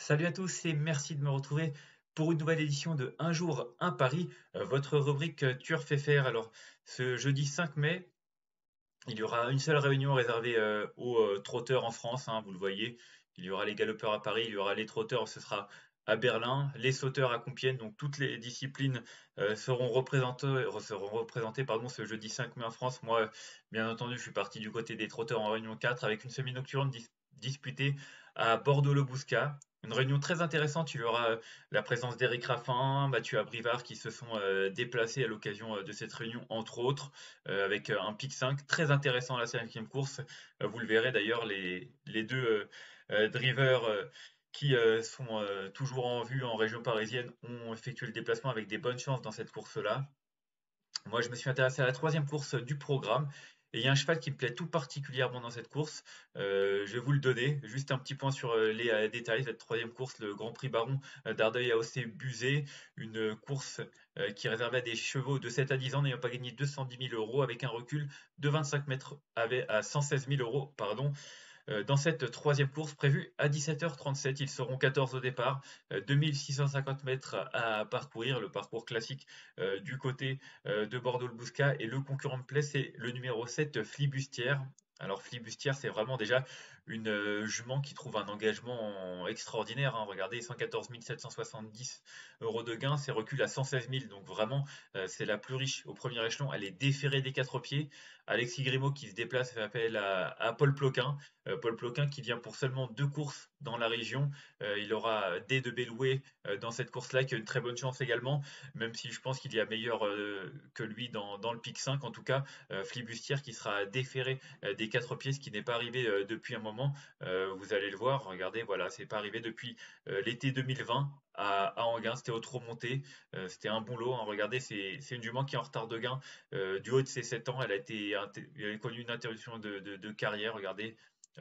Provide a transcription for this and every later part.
Salut à tous et merci de me retrouver pour une nouvelle édition de Un jour, un pari, votre rubrique Turf FR. Alors, ce jeudi 5 mai, il y aura une seule réunion réservée aux trotteurs en France, hein, vous le voyez. Il y aura les galopeurs à Paris, il y aura les trotteurs, ce sera à Berlin, les sauteurs à Compiègne. Donc, toutes les disciplines seront représentées pardon, ce jeudi 5 mai en France. Moi, bien entendu, je suis parti du côté des trotteurs en réunion 4 avec une semi-nocturne disputée à Bordeaux-le-Bouscat. Une réunion très intéressante. Il y aura la présence d'Éric Raffin, Mathieu Abrivard qui se sont déplacés à l'occasion de cette réunion, entre autres, avec un pic 5 très intéressant à la cinquième course. Vous le verrez d'ailleurs, les deux drivers qui sont toujours en vue en région parisienne ont effectué le déplacement avec des bonnes chances dans cette course-là. Moi, je me suis intéressé à la troisième course du programme. Et il y a un cheval qui me plaît tout particulièrement dans cette course. Je vais vous le donner. Juste un petit point sur les détails. Cette troisième course, le Grand Prix Baron d'Ardeuil AOC Buzet. Une course qui est réservée à des chevaux de 7 à 10 ans n'ayant pas gagné 210 000 euros avec un recul de 25 mètres à 116 000 euros. Pardon. Dans cette troisième course prévue à 17h37. Ils seront 14 au départ, 2650 mètres à parcourir, le parcours classique du côté de Bordeaux-le-Bouscat. Et le concurrent de plaie, c'est le numéro 7, Flibustière. Alors Flibustière, c'est vraiment déjà une jument qui trouve un engagement extraordinaire, hein. Regardez, 114 770 euros de gain, c'est recul à 116 000. Donc vraiment, c'est la plus riche au premier échelon. Elle est déférée des quatre pieds. Alexis Grimaud qui se déplace fait appel à Paul Ploquin. Paul Ploquin qui vient pour seulement 2 courses dans la région. Il aura D de Belloué dans cette course-là, qui a une très bonne chance également, même si je pense qu'il y a meilleur que lui dans le pic 5. En tout cas, Flibustière qui sera déféré des quatre pieds, ce qui n'est pas arrivé depuis un moment. Vous allez le voir, regardez, voilà, c'est pas arrivé depuis l'été 2020 à Anguin, c'était au trop monté, c'était un bon lot, hein. Regardez, c'est une jument qui est en retard de gain du haut de ses 7 ans. Elle a connu une interruption de carrière. Regardez,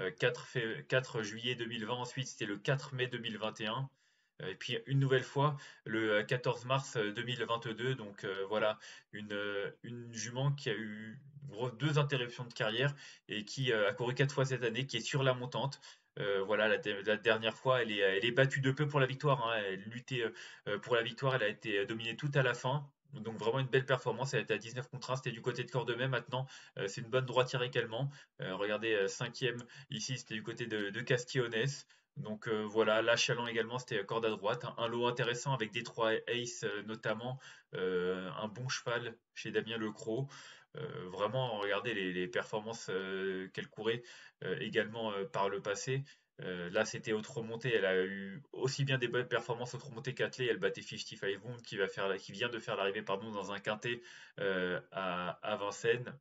4 juillet 2020, ensuite c'était le 4 mai 2021. Et puis une nouvelle fois le 14 mars 2022. Donc voilà, une jument qui a eu 2 interruptions de carrière et qui a couru 4 fois cette année, qui est sur la montante. Voilà, la dernière fois, elle est battue de peu pour la victoire, hein. Elle luttait pour la victoire, elle a été dominée tout à la fin. Donc vraiment une belle performance, elle était à 19 contre 1, c'était du côté de Cordemais. Maintenant, c'est une bonne droitière également. Regardez, cinquième ici, c'était du côté de Castillonnès. Donc voilà, là, Chaland également, c'était corde à droite. Un lot intéressant avec des 3 aces notamment. Un bon cheval chez Damien Lecros. Vraiment, regardez les performances qu'elle courait également par le passé. Là, c'était autre remontée. Elle a eu aussi bien des bonnes performances autre remontée qu'attelée. Elle battait 55 Wound qui vient de faire l'arrivée pardon, dans un quintet à Vincennes.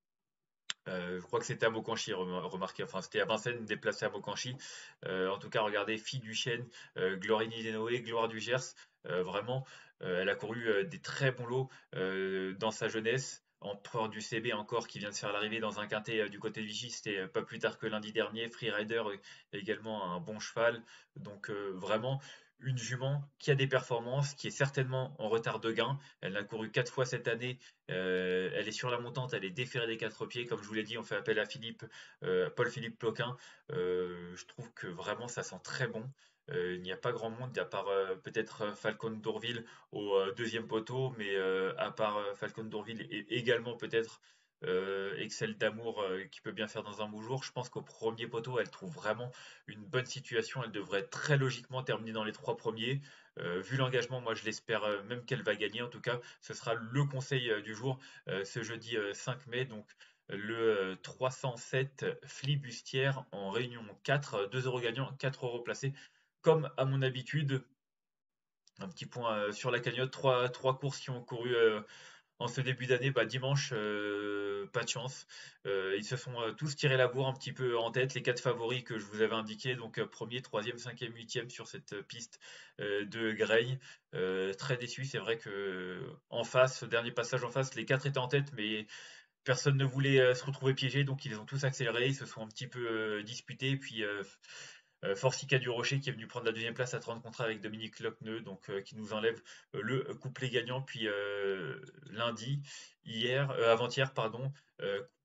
Je crois que c'était à Mokanchi, remarquez. Enfin, c'était à Vincennes, déplacé à Mokanchi. En tout cas, regardez, Fille du Chêne, Glorine Zénoé, Gloire du Gers. Vraiment, elle a couru des très bons lots dans sa jeunesse. Empereur du CB encore, qui vient de faire l'arrivée dans un quintet du côté de Vichy. C'était pas plus tard que lundi dernier. Freerider également un bon cheval. Donc, vraiment, une jument qui a des performances, qui est certainement en retard de gain. Elle a couru 4 fois cette année. Elle est sur la montante, elle est déférée des quatre pieds. Comme je vous l'ai dit, on fait appel à Paul-Philippe Ploquin. Je trouve que vraiment ça sent très bon. Il n'y a pas grand monde, à part peut-être Falcon d'Orville au deuxième poteau, mais à part Falcon d'Orville et également peut-être Excel d'Amour qui peut bien faire dans un beau jour, je pense qu'au premier poteau, elle trouve vraiment une bonne situation. Elle devrait très logiquement terminer dans les 3 premiers. Vu l'engagement, moi je l'espère même qu'elle va gagner. En tout cas, ce sera le conseil du jour ce jeudi 5 mai. Donc le 307 Flibustière en réunion 4, 2 euros gagnants, 4 euros placés. Comme à mon habitude, un petit point sur la cagnotte, trois courses qui ont couru en ce début d'année. Bah, dimanche, pas de chance. Ils se sont tous tirés la bourre un petit peu en tête, les 4 favoris que je vous avais indiqués, donc premier, troisième, cinquième, huitième sur cette piste de Greil. Très déçu, c'est vrai que en face, au dernier passage en face, les 4 étaient en tête, mais personne ne voulait se retrouver piégé, donc ils ont tous accéléré, ils se sont un petit peu disputés, puis Forsica du Rocher qui est venu prendre la deuxième place à 30 contrats avec Dominique Lochneux, donc qui nous enlève le couplet gagnant. Puis lundi, avant-hier, pardon,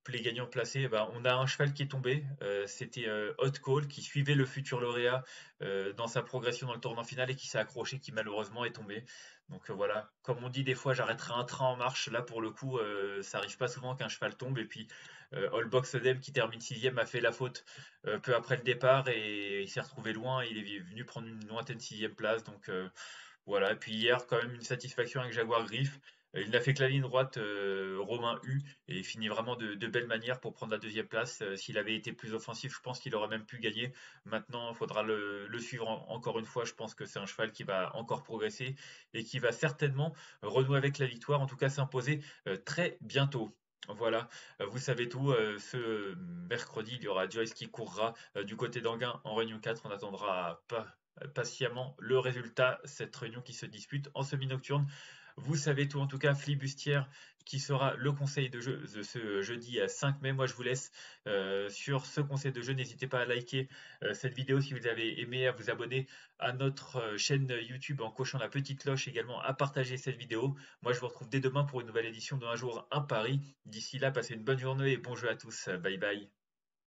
les gagnants placés, bah, on a un cheval qui est tombé. C'était Hot Call qui suivait le futur lauréat dans sa progression dans le tournant final et qui s'est accroché, qui malheureusement est tombé. Donc voilà, comme on dit des fois, j'arrêterai un train en marche. Là, pour le coup, ça arrive pas souvent qu'un cheval tombe. Et puis, All Box Dem qui termine sixième a fait la faute peu après le départ et il s'est retrouvé loin. Il est venu prendre une lointaine sixième place. Donc voilà, et puis hier, quand même, une satisfaction avec Jaguar Griff. Il n'a fait que la ligne droite, Romain U, et il finit vraiment de belle manière pour prendre la deuxième place. S'il avait été plus offensif, je pense qu'il aurait même pu gagner. Maintenant, il faudra le suivre encore une fois. Je pense que c'est un cheval qui va encore progresser et qui va certainement renouer avec la victoire, en tout cas s'imposer très bientôt. Voilà, vous savez tout. Ce mercredi, il y aura Joyce qui courra du côté d'Anguin en Réunion 4. On attendra pas patiemment le résultat, cette réunion qui se dispute en semi-nocturne. Vous savez tout en tout cas, Flibustière qui sera le conseil de jeu de ce jeudi 5 mai. Moi je vous laisse sur ce conseil de jeu. N'hésitez pas à liker cette vidéo si vous avez aimé, à vous abonner à notre chaîne YouTube en cochant la petite cloche, également à partager cette vidéo. Moi je vous retrouve dès demain pour une nouvelle édition de Un jour un pari. D'ici là, passez une bonne journée et bon jeu à tous. Bye bye.